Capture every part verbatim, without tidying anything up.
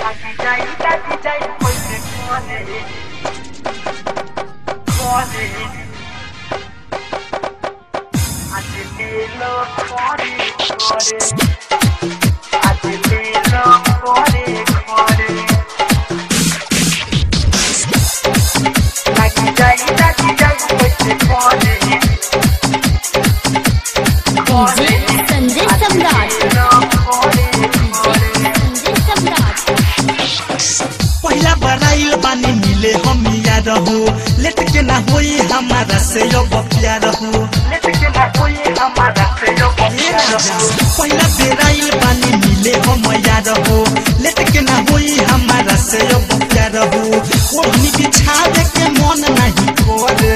पहला बराइल बानी मिले हम यार हो लेट के ना होई हमारा से यो प्यार हो लेट के ना होई हमारा से यो प्यार हो पहला बराइल बानी मिले हम यार हो लेट के ना होई हमारा से यो प्यार हो ओढ़नी बिछावे के मन नहीं करे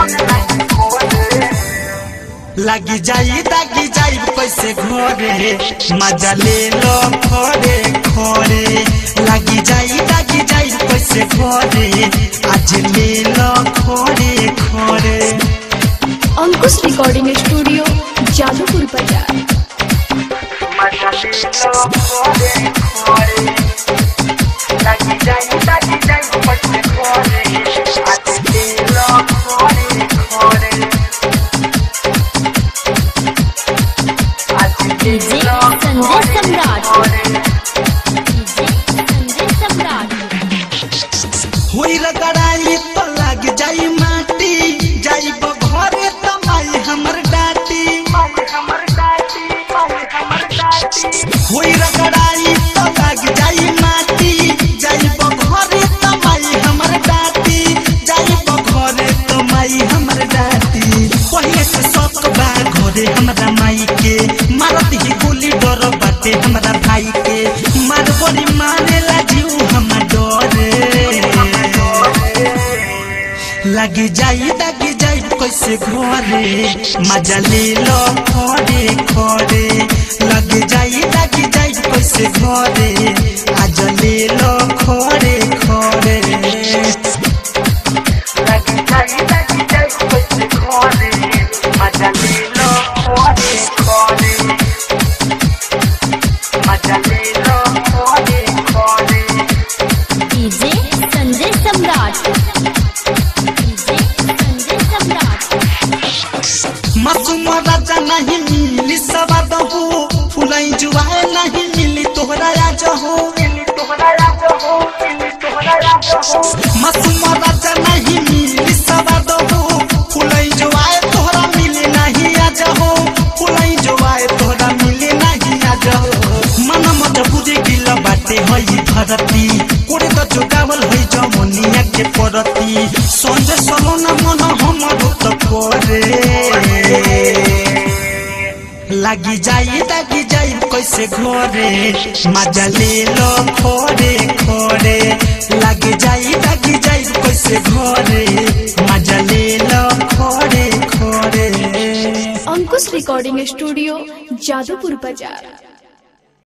लगी जाई दागी जाई कैसे घरे मजा ले लो खोरे खोरे लगी जाई दागी जाई कैसे घरे आज ले लो खोरे खोरे। अंकुश रिकॉर्डिंग स्टूडियो जादूपुर बाजार। मजा ले लो खोरे खोरे लगी जाई दागी जाई कैसे घरे आज ले लो खोरे खोरे। डीजे संजय सम्राट डीजे संजय सम्राट होई रगड़ाई तो लग जाई माटी जाई घरे त माई हमर डाटी माई हमर डाटी माई हमर डाटी होई रगड़ाई तो लग जाई माटी जाई घरे त माई हमर डाटी जाई घरे त माई हमर डाटी पहिले से शौक बा घरे हमरा माई के मारत ही गोली डर बाटे हमरा भाई के मार बड़ी मारेला जीव हम डरे लगी जाई दागी जाई कैसे घरे मजा ले लो खोरे खोरे लगी जाई दागी जाई कैसे घरे आज ले लो खोरे खोरे लगी जाई दागी जाई कैसे घरे मजा ले लो खोरे खोरे मजा ले लो खोरे खोरे। डीजे संजय सम्राट डीजे संजय सम्राट मासूम राजा नहीं मिली सवाद हो फुलाई जुआए नहीं मिली तोहरा राज हो मासूम राजा नहीं मिली सवाद हो फुलाई जुआए तोहरा मिली नहीं आज हो फुलाई जुआए तोहरा मिली नहीं आज हो मन मजबूरी गिल बाटे हई धरती कोड़े तो जोगावल हई जमुनिया के परती संजय सलोना मन हमर तो करे लगी जाई दागी जाई कैसे घरे मजा ले लो खोरे खोरे लगी जाई दागी जाई कैसे घरे मजा ले लो खोरे खोरे। अंकुश रिकॉर्डिंग स्टूडियो जादूपुर बाजार।